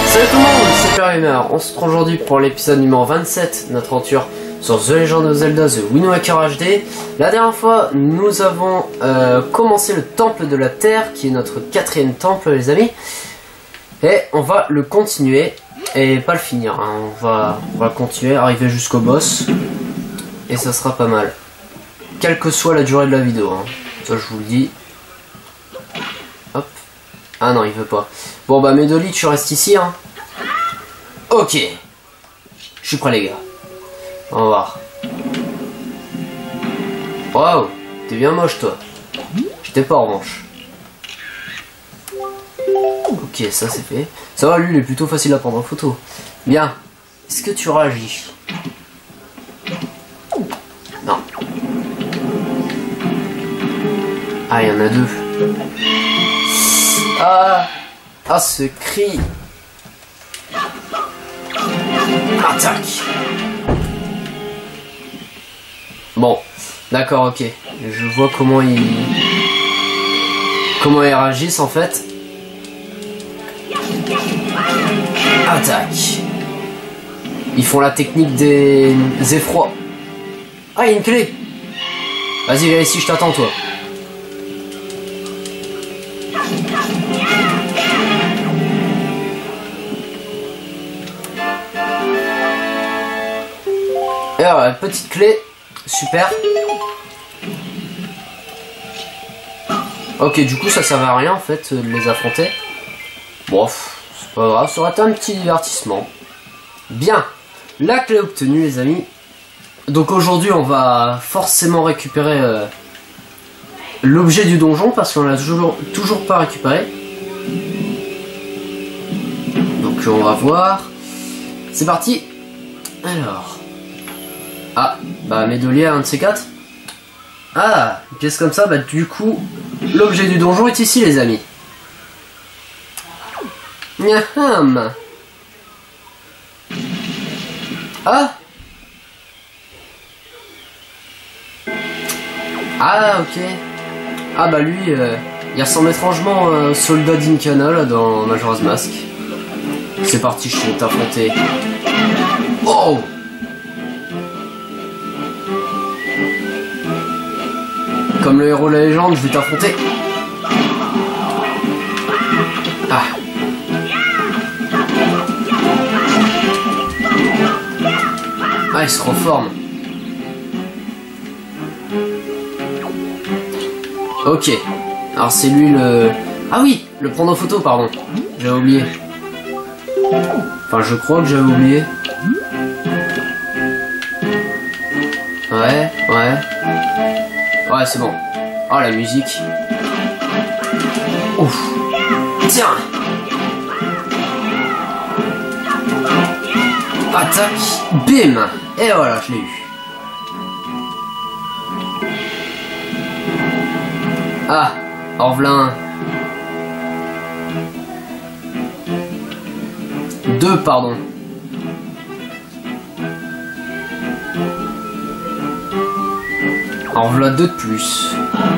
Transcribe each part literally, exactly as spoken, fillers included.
Salut tout le monde, c'est Perrimer. On se retrouve aujourd'hui pour l'épisode numéro vingt-sept de notre aventure sur The Legend of Zelda The Wind Waker H D. La dernière fois, nous avons euh, commencé le temple de la terre, qui est notre quatrième temple, les amis. Et on va le continuer, et pas le finir, hein. on, va, on va continuer, arriver jusqu'au boss. Et ça sera pas mal. Quelle que soit la durée de la vidéo, hein. Ça je vous le dis. Hop. Ah non, il veut pas. Bon bah Medoli, tu restes ici, hein. Ok. Je suis prêt les gars. On va voir. Waouh, t'es bien moche toi. J'étais pas en revanche. Ok, ça c'est fait. Ça va, lui il est plutôt facile à prendre en photo. Bien. Est-ce que tu réagis? Non. Ah, il y en a deux. Ah. Ah, ce cri. Attaque. Bon, d'accord, ok. Je vois comment ils... Comment ils réagissent en fait. Attaque. Ils font la technique des, des effrois. Ah, il y a une clé. Vas-y, viens ici, je t'attends toi. Et alors, la petite clé, super. Ok, du coup, ça servait à rien en fait de les affronter. Bon, c'est pas grave, ça aurait été un petit divertissement. Bien, la clé obtenue, les amis. Donc aujourd'hui, on va forcément récupérer euh, l'objet du donjon parce qu'on l'a toujours, toujours pas récupéré. Donc on va voir. C'est parti. Alors. Ah, bah Medoli a un de ces quatre. Ah, une pièce comme ça, bah du coup, l'objet du donjon est ici les amis. Nyaham. Ah. Ah, ok. Ah bah lui, euh, il ressemble étrangement à un soldat d'Incana là dans Majora's Mask. C'est parti, je vais t'affronter. Oh. Comme le héros de la légende, je vais t'affronter. Ah. Ah, il se reforme. Ok. Alors c'est lui le... Ah oui, le prendre en photo, pardon. J'avais oublié. Enfin, je crois que j'avais oublié. Ouais, ouais. Ouais, c'est bon. Oh, la musique. Ouf. Tiens. Attaque. Bim. Et voilà, je l'ai eu. Ah, Orvelin. Deux, pardon. En voilà deux de plus.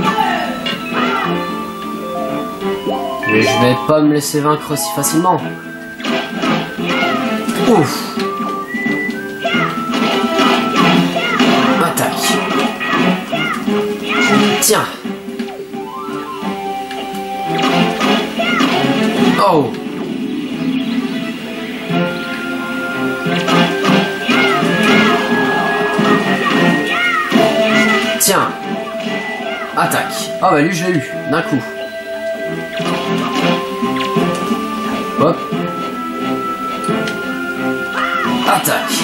Mais je vais pas me laisser vaincre si facilement. Ouf. Attaque. Tiens. Oh. Tiens. Attaque. Ah bah lui je l'ai eu, d'un coup. Hop. Attaque.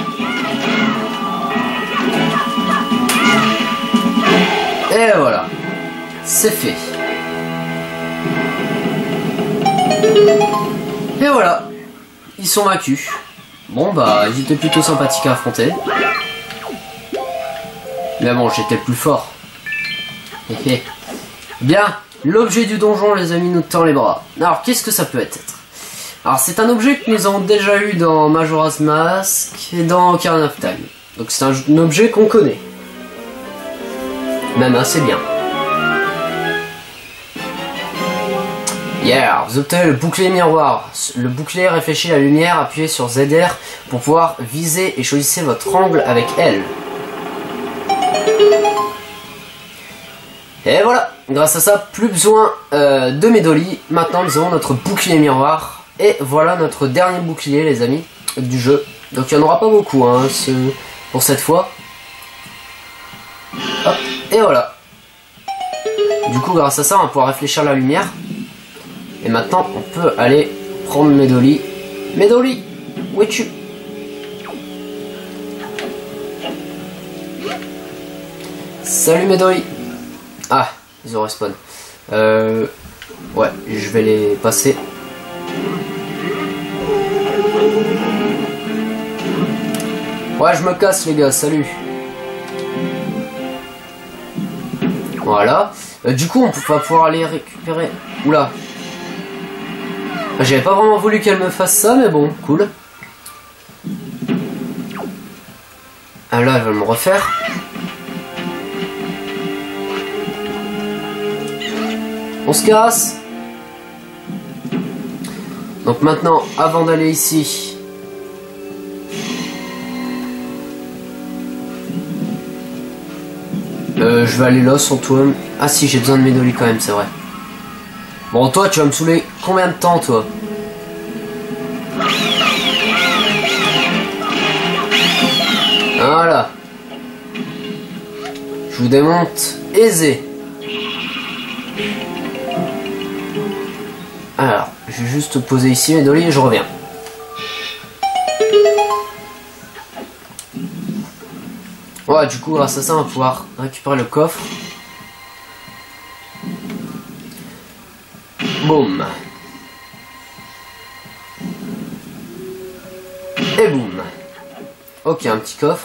Et voilà. C'est fait. Et voilà. Ils sont vaincus. Bon bah ils étaient plutôt sympathiques à affronter. Mais bon, j'étais le plus fort. Bien, l'objet du donjon, les amis, nous tend les bras. Alors, qu'est-ce que ça peut être? Alors, c'est un objet que nous avons déjà eu dans Majora's Mask et dans Ocarina of Time. Donc, c'est un, un objet qu'on connaît. Même assez bien. Yeah, vous obtenez le bouclier miroir. Le bouclier réfléchit la lumière, appuyez sur Z R pour pouvoir viser et choisissez votre angle avec L. Et voilà, grâce à ça, plus besoin euh, de Medoli. Maintenant, nous avons notre bouclier miroir. Et voilà notre dernier bouclier, les amis, du jeu. Donc il n'y en aura pas beaucoup hein, ce, pour cette fois. Hop, et voilà. Du coup, grâce à ça, on va pouvoir réfléchir la lumière. Et maintenant, on peut aller prendre Medoli. Medoli, où es-tu? Salut Medoli. Ah, ils ont respawn. Euh, ouais, je vais les passer. Ouais, je me casse les gars, salut. Voilà. Euh, du coup, on va pouvoir aller récupérer... Oula. J'avais pas vraiment voulu qu'elle me fasse ça, mais bon, cool. Ah là, elle va me refaire. On se casse. Donc maintenant, avant d'aller ici... Euh, je vais aller là sans toi. Ah si, j'ai besoin de Medoli quand même, c'est vrai. Bon, toi, tu vas me saouler combien de temps, toi? Voilà. Je vous démonte aisé. Alors, je vais juste te poser ici, Medoli, et je reviens. Ouais, du coup, grâce à ça, on va pouvoir récupérer le coffre. Boum. Et boum. Ok, un petit coffre.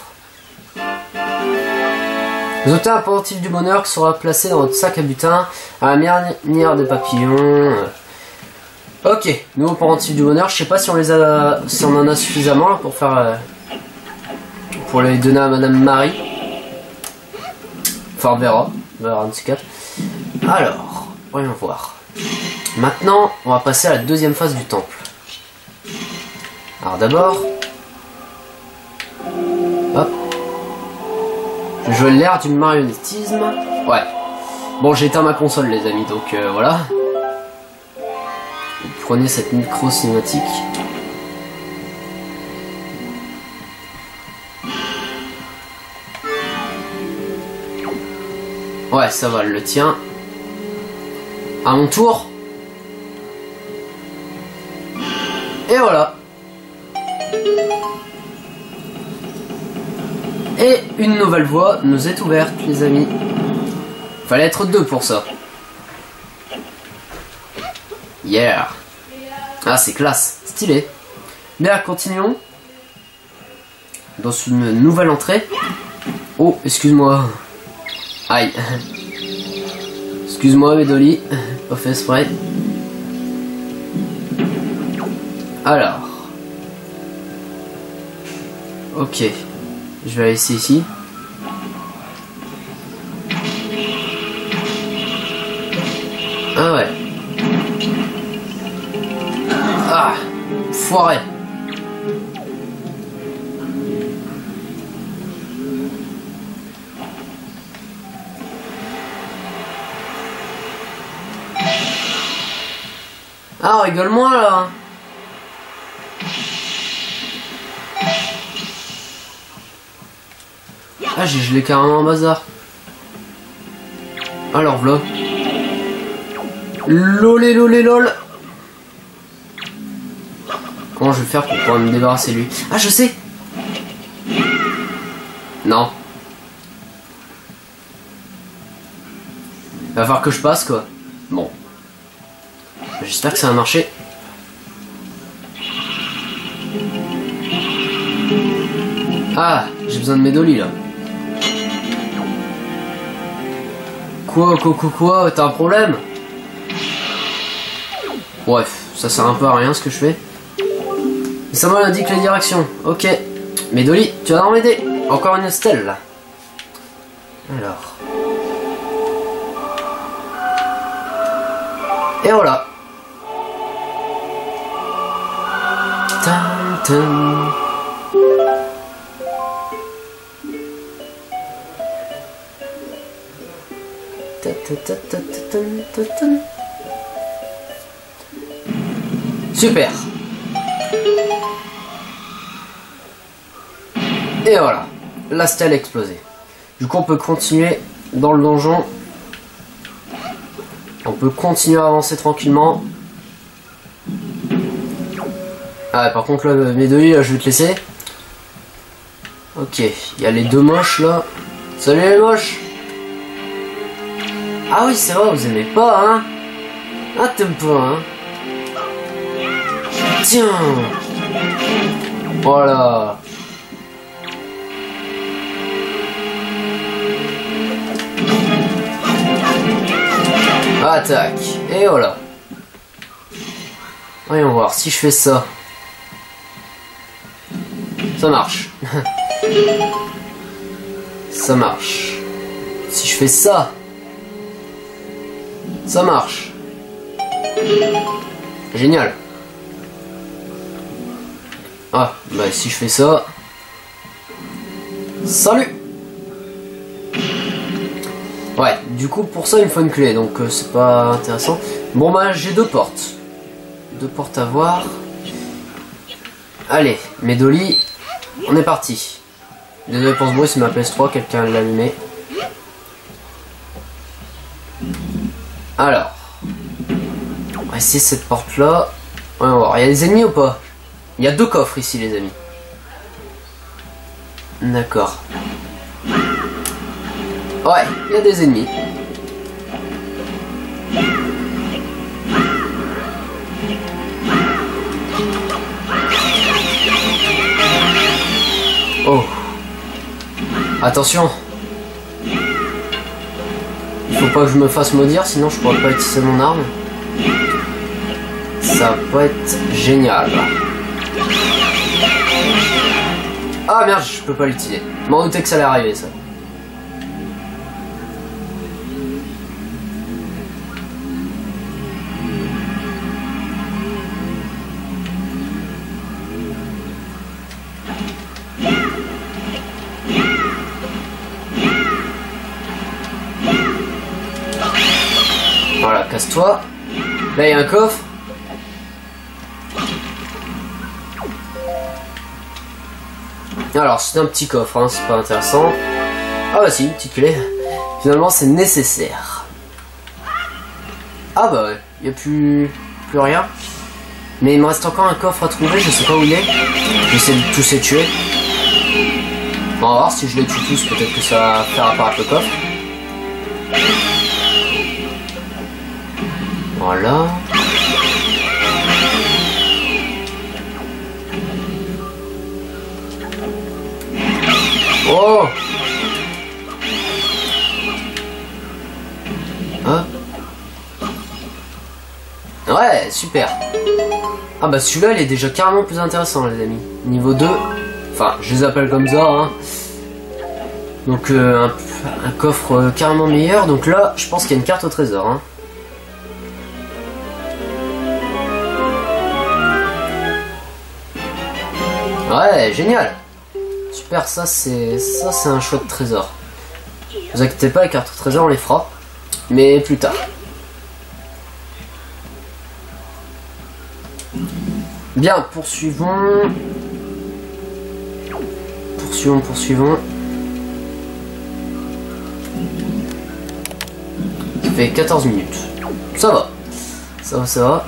Vous obtenez un pendentif du bonheur qui sera placé dans votre sac à butin à la manière des papillons. Ok, nouveau pendentif du bonheur. Je sais pas si on les a, si on en a suffisamment là, pour faire, euh, pour les donner à Madame Marie. Enfin, on verra. On verra un de ces quatre. Alors, voyons voir. Maintenant, on va passer à la deuxième phase du temple. Alors d'abord, hop, je joue l'air du marionnettisme. Ouais. Bon, j'ai éteint ma console, les amis, donc euh, voilà. Vous prenez cette micro cinématique. Ouais, ça va, le tien. À mon tour. Et voilà. Et une nouvelle voie nous est ouverte, les amis. Fallait être deux pour ça. Yeah. Ah, c'est classe. Stylé. Bien, continuons. Dans une nouvelle entrée. Oh, excuse-moi. Aïe. Excuse-moi, Medoli. Pas fait exprès. Alors. Ok. Je vais laisser ici. Ah ouais. Ah. Foiré. Ah, rigole-moi là. Ah, j'ai gelé carrément un bazar. Alors voilà. Lolé lolé lol. Comment je vais faire pour pouvoir me débarrasser de lui? Ah, je sais. Non. Il va falloir que je passe quoi. Bon. J'espère que ça va marcher. Ah, j'ai besoin de Medoli là. Quoi, quoi, quoi, quoi, t'as un problème? Bref, ça sert un peu à rien ce que je fais. Et ça m'indique les directions. Ok. Medoli, tu vas m'aider. Encore une stèle là. Alors. Et voilà. Tin. Ta ta ta ta ta ta ta. Super. Et voilà, la stèle a explosé. Du coup on peut continuer dans le donjon. On peut continuer à avancer tranquillement. Ah par contre là mes deux lits là je vais te laisser. Ok, il y a les deux moches là. Salut les moches. Ah oui c'est vrai vous aimez pas hein. Ah t'aimes pas hein. Tiens. Voilà. Attaque. Et voilà. Voyons voir si je fais ça. Ça marche. Ça marche. Si je fais ça. Ça marche. Génial. Ah, bah si je fais ça. Salut. Ouais, du coup pour ça il me faut une clé, donc euh, c'est pas intéressant. Bon bah j'ai deux portes. Deux portes à voir. Allez, mes dolly, on est parti. Désolé pour ce bruit, c'est ma P S trois, quelqu'un l'a allumé. Alors, on va essayer cette porte là. On va voir, il y a des ennemis ou pas? Il y a deux coffres ici les amis. D'accord. Ouais, il y a des ennemis. Oh. Attention. Il faut pas que je me fasse maudire, sinon je pourrais pas utiliser mon arme. Ça va pas être génial. Ah merde, je peux pas l'utiliser. Je m'en doutais que ça allait arriver ça. Voilà, casse-toi. Là, il y a un coffre. Alors, c'est un petit coffre, hein, c'est pas intéressant. Ah bah si, une petite clé. Finalement, c'est nécessaire. Ah bah ouais, il n'y a plus, plus rien. Mais il me reste encore un coffre à trouver, je sais pas où il est. J'essaie de tous les tuer. On va voir si je les tue tous, peut-être que ça va faire apparaître le coffre. Voilà. Oh. Hop. Ouais, super. Ah bah celui-là, il est déjà carrément plus intéressant, les amis. Niveau deux. Enfin, je les appelle comme ça, hein. Donc, euh, un, un coffre euh, carrément meilleur. Donc là, je pense qu'il y a une carte au trésor, hein. Ouais, génial. Super, ça c'est ça c'est un chouette trésor. Ne vous inquiétez pas, les cartes au trésor on les fera, mais plus tard. Bien, poursuivons. Poursuivons, poursuivons. Ça fait quatorze minutes. Ça va. Ça va, ça va.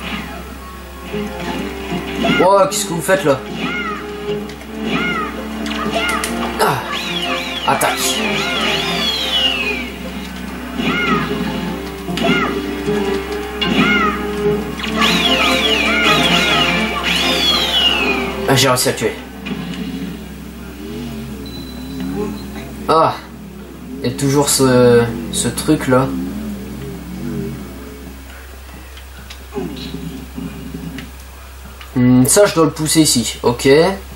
Oh, qu'est-ce que vous faites là? Ah, attaque. Ah, j'ai réussi à le tuer. Ah, et toujours ce, ce truc là. Hmm, ça je dois le pousser ici, ok.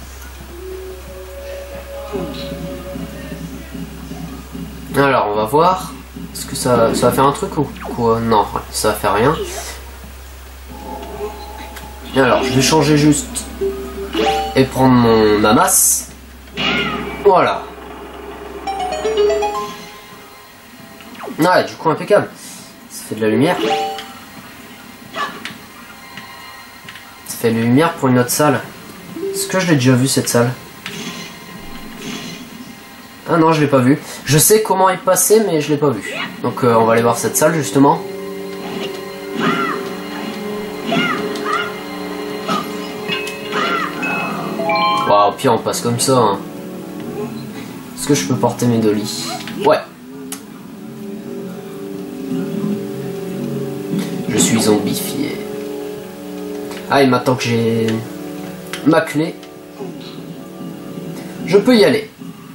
Alors on va voir. Est-ce que ça, ça va faire un truc ou quoi? Non, ça va faire rien. Alors je vais changer juste et prendre mon ma masse. Voilà. Ouais, du coup impeccable. Ça fait de la lumière. Ça fait de la lumière pour une autre salle. Est-ce que je l'ai déjà vu cette salle? Ah non, je l'ai pas vu. Je sais comment y passer, mais je l'ai pas vu. Donc euh, on va aller voir cette salle justement. Waouh, au pire on passe comme ça. Hein. Est-ce que je peux porter mes dolly? Ouais. Je suis zombifié. Ah, et maintenant que j'ai ma clé, je peux y aller.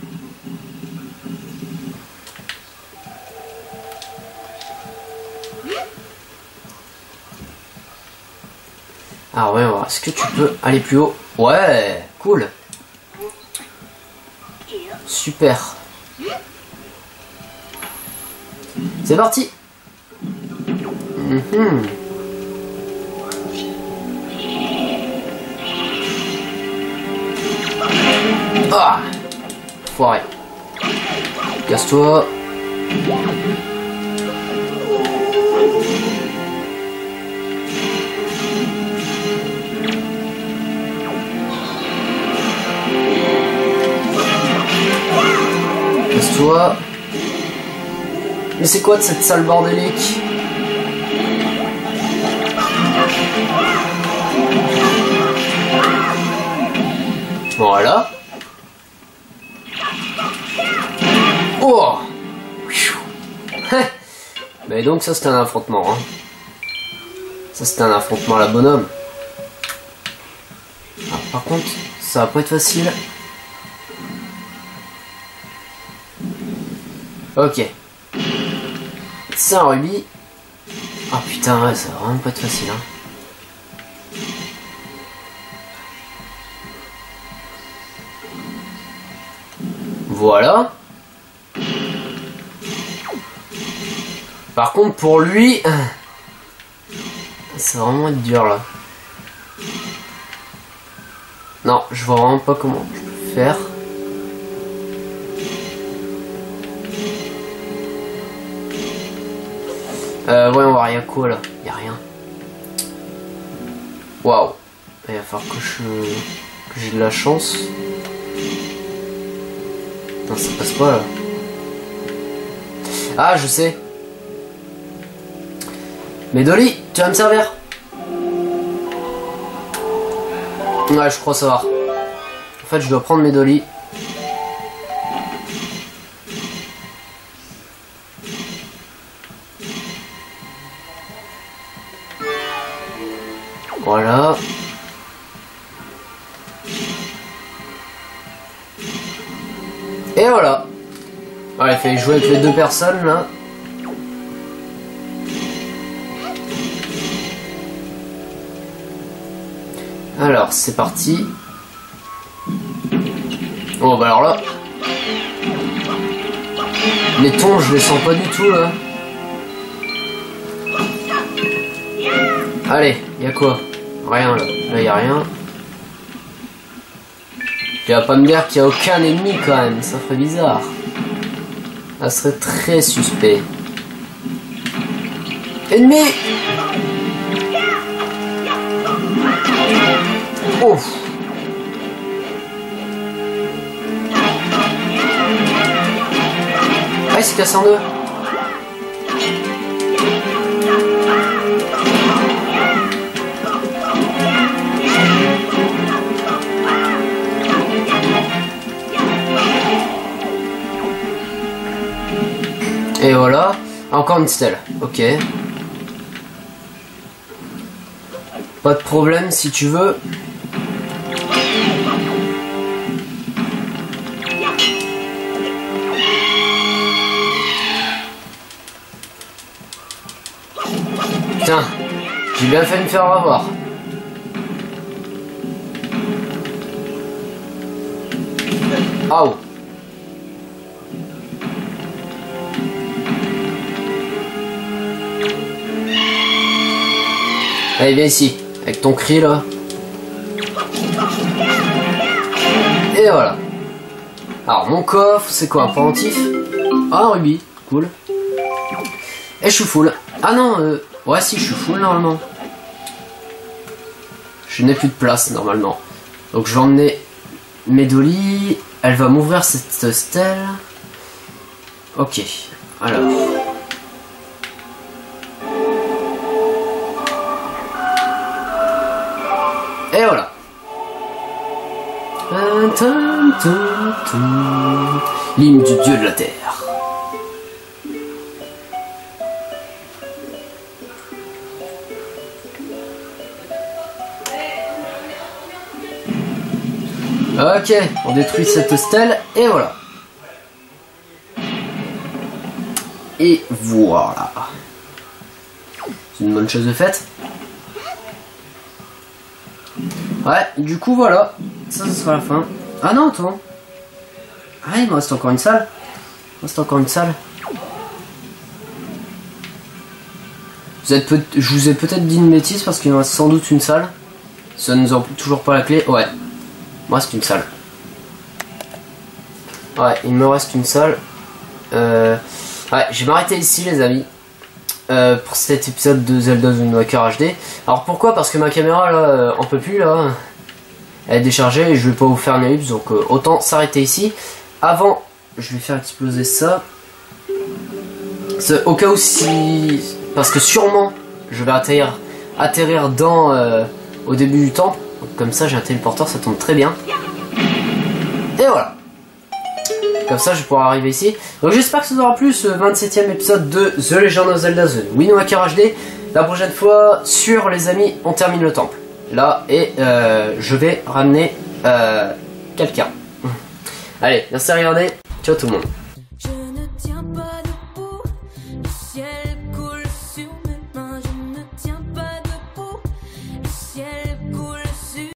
Ah ouais, est-ce que tu peux aller plus haut? Ouais, cool. Super. C'est parti. Mm-hmm. Ah, foiré. Casse-toi. Casse-toi. Mais c'est quoi de cette salle bordélique? Voilà. Oh. Mais donc ça c'était un affrontement. Hein. Ça c'était un affrontement à la bonhomme. Ah, par contre, ça va pas être facile. Ok. C'est un rubis. Ah putain, ouais, ça va vraiment pas être facile. Hein. Voilà. Par contre, pour lui, ça va vraiment être dur là. Non, je vois vraiment pas comment je peux faire. Euh, ouais, on va rien quoi là. Y'a rien. Waouh. Il va falloir que je que j'ai de la chance. Non, ça passe pas là. Ah, je sais. Mais Dolly, tu vas me servir? Ouais, je crois savoir. En fait, je dois prendre mes Dolly. Voilà. Et voilà. Ouais, il fallait jouer avec les deux personnes là. Alors, c'est parti. Oh, bah alors là. Les tons, je les sens pas du tout là. Allez, y'a quoi? Rien là. Là, y'a rien. Tu vas pas me dire qu'il n'y a aucun ennemi quand même. Ça ferait bizarre. Ça serait très suspect. Ennemi! Ouf. Ah, il s'est cassé en deux. Et voilà. Encore une stèle. Ok. Pas de problème si tu veux. Putain, j'ai bien fait de me faire avoir. Oh. Allez, viens ici, avec ton cri là. Et voilà. Alors mon coffre, c'est quoi, un pendentif? Ah, un rubis, cool. Et je suis full. Ah non, euh... ouais si, je suis full normalement. Je n'ai plus de place normalement. Donc je vais emmener Médoli. Elle va m'ouvrir cette stèle. Ok, alors. Et voilà. L'hymne du dieu de la terre. Ok, on détruit cette stèle et voilà. Et voilà. C'est une bonne chose de faite. Ouais, du coup voilà. Ça, ce sera la fin. Ah non, toi. Ah, il me reste encore une salle. Il me reste encore une salle. Vous êtes peut Je vous ai peut-être dit une bêtise parce qu'il me reste sans doute une salle. Ça ne nous a toujours pas la clé. Ouais. Moi, c'est une salle. Ouais, il me reste une salle. Euh... Ouais, je vais m'arrêter ici, les amis. Euh, pour cet épisode de Zelda The Wind Waker H D. Alors pourquoi? Parce que ma caméra, là, euh, en peut plus, là. Elle est déchargée et je vais pas vous faire une ellipse. Donc, euh, autant s'arrêter ici. Avant, je vais faire exploser ça. Au cas où si... Parce que sûrement, je vais atterrir, atterrir dans... Euh, au début du temple. Donc, comme ça, j'ai un téléporteur, ça tombe très bien. Et voilà. Comme ça, je vais pouvoir arriver ici. Donc, j'espère que ça vous aura plu, ce vingt-septième épisode de The Legend of Zelda The Wind Waker H D. La prochaine fois, sur les amis, on termine le temple. Là, et euh, je vais ramener euh, quelqu'un. Allez, merci à regarder. Ciao tout le monde.